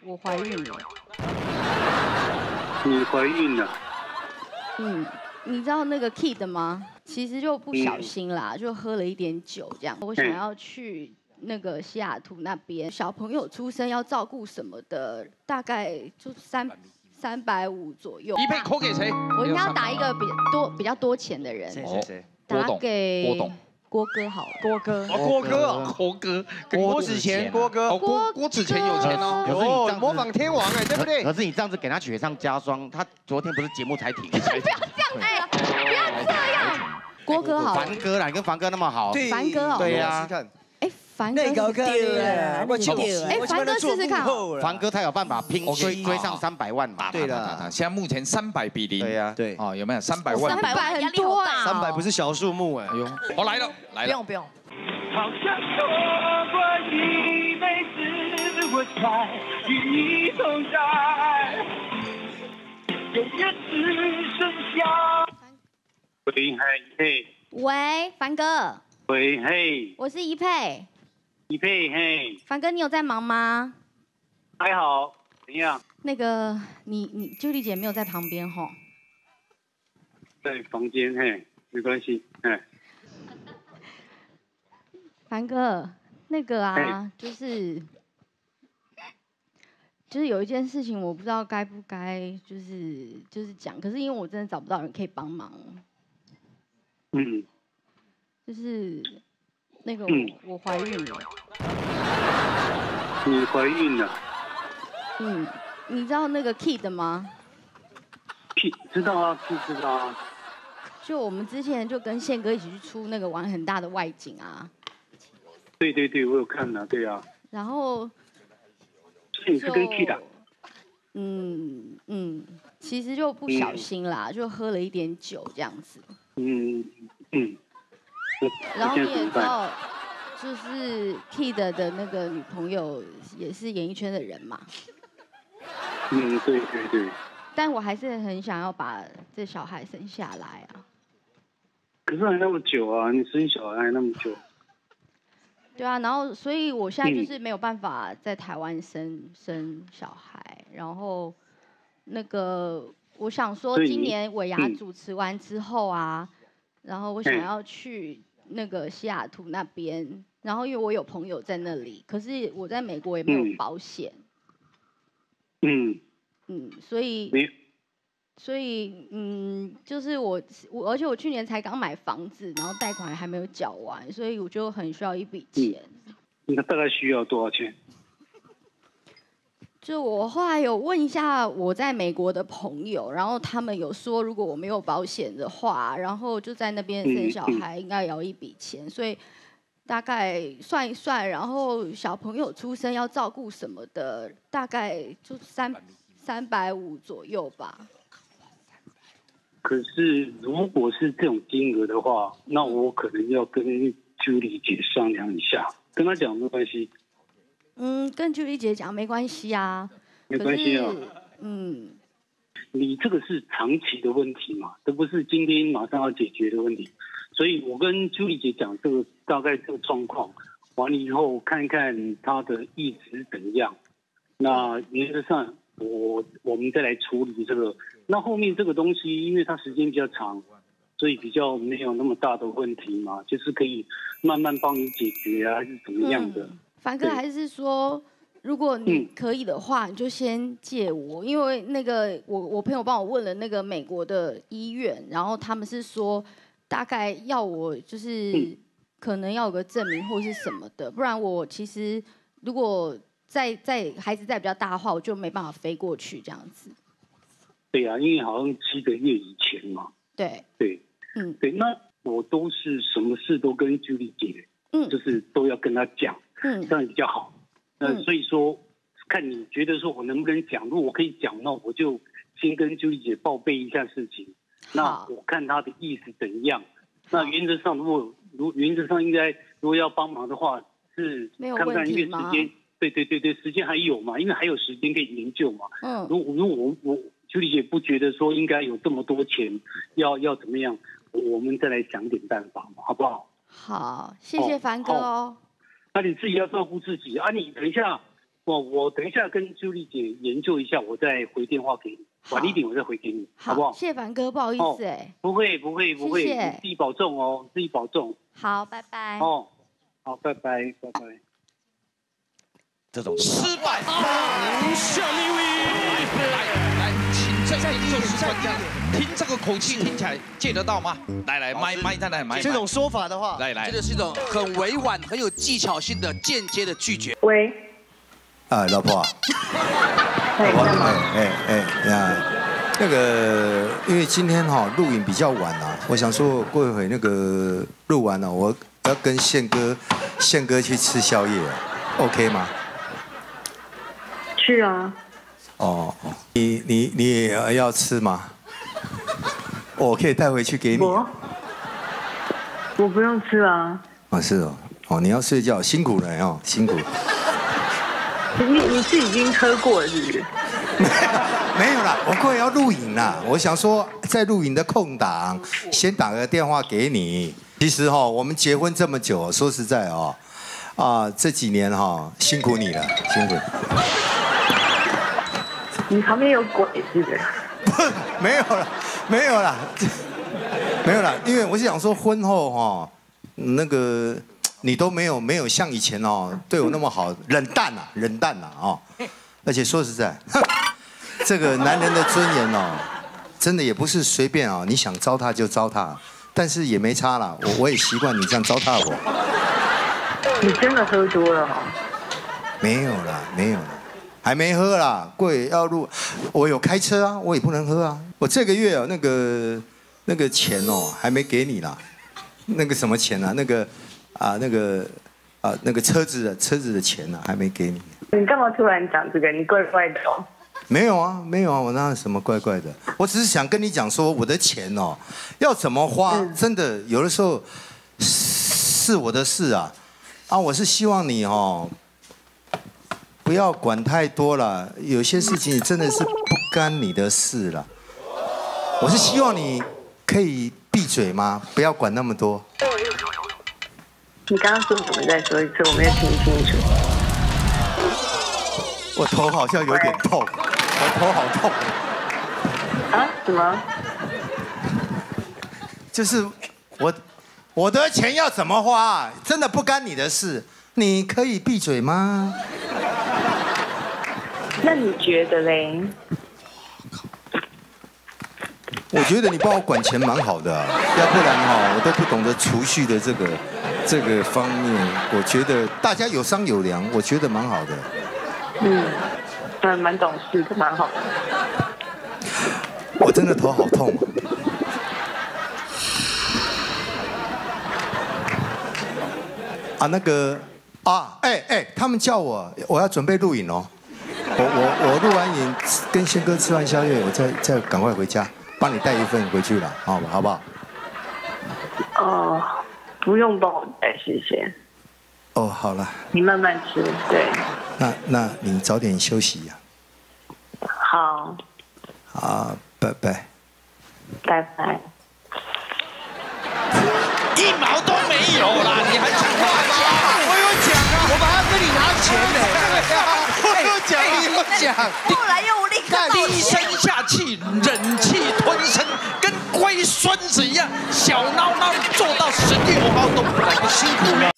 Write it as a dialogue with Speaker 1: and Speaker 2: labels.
Speaker 1: 我怀孕了。
Speaker 2: 你怀孕了？
Speaker 1: 你知道那个 Kid 吗？其实就不小心啦，就喝了一点酒这样。我想要去那个西雅图那边，小朋友出生要照顾什么的，大概就350左右。
Speaker 3: 一配扣给谁？
Speaker 1: 我应该要打一个比较多钱的人。
Speaker 4: 谁？
Speaker 1: 打给
Speaker 3: 郭董。
Speaker 1: 郭哥好了，
Speaker 4: 郭哥，
Speaker 3: 郭哥，郭哥，
Speaker 4: 郭子乾，郭哥，
Speaker 3: 郭子乾有钱哦，
Speaker 4: 有模仿天王哎，对不对？
Speaker 5: 可是你这样子给他雪上加霜，他昨天不是节目才停？
Speaker 1: 不要这样，不要这样。郭哥好，
Speaker 5: 凡哥啦，你跟凡哥那么好，
Speaker 1: 凡哥哦，
Speaker 5: 对呀。
Speaker 1: 哎，凡哥
Speaker 4: 丢了，我丢了。
Speaker 1: 哎，凡哥试试看，
Speaker 5: 凡哥他有办法追上300万嘛？
Speaker 4: 对了，
Speaker 3: 现在目前300比0。
Speaker 5: 对呀，
Speaker 4: 对，
Speaker 3: 哦，有没有300万
Speaker 1: ？300很多啊
Speaker 4: ，300不是小数目哎。
Speaker 3: 哎呦，我来了，来了。
Speaker 6: 不用。
Speaker 7: 好像错过一辈子，我才与你同在，永远只剩下。
Speaker 2: 喂嘿，
Speaker 1: 喂，凡哥。
Speaker 2: 喂嘿，
Speaker 1: 我是怡佩。
Speaker 2: 怡佩嘿。
Speaker 1: 凡哥，你有在忙吗？
Speaker 2: 还好，怎样？
Speaker 1: 那个，你朱莉姐没有在旁边吼？
Speaker 2: 在房间嘿，没关系，嘿。
Speaker 1: 凡哥，那个啊，就是有一件事情，我不知道该不该就是讲，可是因为我真的找不到人可以帮忙。就是那个我怀孕了。
Speaker 2: 你怀孕了？
Speaker 1: 你知道那个 Kid 吗
Speaker 2: ？Kid 知道啊，Kid 知道啊。
Speaker 1: 就我们之前就跟宪哥一起去出那个玩很大的外景啊。
Speaker 2: 对，我有看啊，对啊。
Speaker 1: 然后，
Speaker 2: 所以你是跟 Kid 啊？
Speaker 1: 其实就不小心啦，就喝了一点酒这样子。然后你也知道，就是 Kid 的那个女朋友也是演艺圈的人嘛。
Speaker 2: 对。
Speaker 1: 但我还是很想要把这小孩生下来啊。
Speaker 2: 可是还那么久啊，你生小孩还那么久。
Speaker 1: 对啊，然后所以我现在就是没有办法在台湾生小孩，然后那个我想说今年尾牙主持完之后啊，然后我想要去那个西雅图那边，然后因为我有朋友在那里，可是我在美国也没有保险，所以就是而且我去年才刚买房子，然后贷款还没有缴完，所以我就很需要一笔钱。
Speaker 2: 那大概需要多少钱？
Speaker 1: 就我后来有问一下我在美国的朋友，然后他们有说，如果我没有保险的话，然后就在那边生小孩，应该也要一笔钱，所以大概算一算，然后小朋友出生要照顾什么的，大概就350左右吧。
Speaker 2: 可是，如果是这种金额的话，那我可能要跟朱莉姐商量一下，跟她讲没关系。
Speaker 1: 跟朱莉姐讲没关系啊。
Speaker 2: 没关系啊。你这个是长期的问题嘛，这不是今天马上要解决的问题。所以我跟朱莉姐讲这个大概这个状况，完了以后看看她的意思怎样。那原则上，我们再来处理这个。 那后面这个东西，因为它时间比较长，所以比较没有那么大的问题嘛，就是可以慢慢帮你解决啊，还是怎么样的？
Speaker 1: 凡哥还是说，如果你可以的话，你就先借我，因为那个我朋友帮我问了那个美国的医院，然后他们是说大概要我就是可能要有个证明或是什么的，不然我其实如果在孩子在比较大的话，我就没办法飞过去这样子。
Speaker 2: 对呀、因为好像7个月以前嘛。对，对，那我都是什么事都跟朱莉姐，就是都要跟她讲，这样比较好。所以说，看你觉得说我能不能讲，如果我可以讲，那我就先跟朱莉姐报备一下事情。那我看她的意思怎样。那原则上，原则上应该如果要帮忙的话，是看看因为时间，对，时间还有嘛，因为还有时间可以研究嘛。如果我。 朱莉姐不觉得说应该有这么多钱，要怎么样？我们再来想点办法嘛，好不好？
Speaker 1: 好，谢谢凡哥哦。
Speaker 2: 那你自己要照顾自己啊！你等一下， 我等一下跟朱莉姐研究一下，我再回电话给你，晚一点我再回给你，好不好？
Speaker 1: 谢谢凡哥，不好意思哎。
Speaker 2: 不会，你自己保重哦，自己保重。
Speaker 1: 好，拜拜。
Speaker 2: 哦，好，拜拜。
Speaker 5: 这种
Speaker 3: 失败。下一位，来，请这位就是专家，听这个口气听起来借得到吗？来，麦再来，麦。
Speaker 4: 这种说法的话，
Speaker 3: 来，
Speaker 6: 这就是一种很委婉、很有技巧性的间接的拒绝。
Speaker 8: 喂。
Speaker 9: 老婆。
Speaker 8: 老婆。
Speaker 9: 呀，那个，因为今天录影比较晚啊，我想说过一会那个录完了，我要跟宪哥去吃宵夜 ，OK 吗？
Speaker 8: 去啊。
Speaker 9: 哦，你也要吃吗？我可以带回去给你。
Speaker 8: 我不用吃啊。
Speaker 9: 是哦，你要睡觉，辛苦了哦，辛苦。
Speaker 8: 你是已经喝过了是不是？
Speaker 9: 没有啦，我过来要录影啦。我想说，在录影的空档，先打个电话给你。其实我们结婚这么久，说实在这几年辛苦你了，辛苦。
Speaker 8: 你旁边有鬼是不是？
Speaker 9: 没有啦，因为我是想说婚后那个你都没有像以前对我那么好，冷淡了而且说实在，这个男人的尊严真的也不是随便你想糟蹋就糟蹋，但是也没差啦，我也习惯你这样糟蹋我。
Speaker 8: 你真的喝多了
Speaker 9: 没有啦，还没喝啦，贵要录，我有开车啊，我也不能喝啊。我这个月那个钱还没给你啦，那个什么钱啊，那个车子的钱还没给你。
Speaker 8: 你干嘛突然讲这个？你怪怪的哦。
Speaker 9: 没有啊，我哪有什么怪怪的？我只是想跟你讲说，我的钱要怎么花，真的有的时候是我的事啊。我是希望你不要管太多了，有些事情真的是不干你的事了。我是希望你可以闭嘴吗？不要管那么多。
Speaker 8: 你刚刚说什么？再说一次，我没有听清楚。
Speaker 9: 我头好像有点痛，我头好痛。
Speaker 8: 什么？
Speaker 9: 就是我的钱要怎么花，真的不干你的事。你可以闭嘴吗？
Speaker 8: 那你觉得嘞？
Speaker 9: 我觉得你帮我管钱蛮好的要不然我都不懂得储蓄的这个方面。我觉得大家有商有量，我觉得蛮好的。
Speaker 8: 蛮懂事的，蛮好的。
Speaker 9: 我真的头好痛那个他们叫我要准备录影我录完影跟宪哥吃完宵夜，我再赶快回家，帮你带一份回去了，好不好？
Speaker 8: 不用帮我带，谢谢。
Speaker 9: 好了。
Speaker 8: 你慢慢吃，对。
Speaker 9: 那你早点休息呀。
Speaker 8: 好。
Speaker 9: 拜拜。
Speaker 8: 拜拜。
Speaker 3: 一毛都没有啦，你还讲话吗？
Speaker 4: 我有讲啊，我把他跟你拿钱呢。我有讲。
Speaker 1: 后来又无力感。
Speaker 3: 低声下气，忍气吞声，跟龟孙子一样，小孬孬做到16号都不来，辛苦了。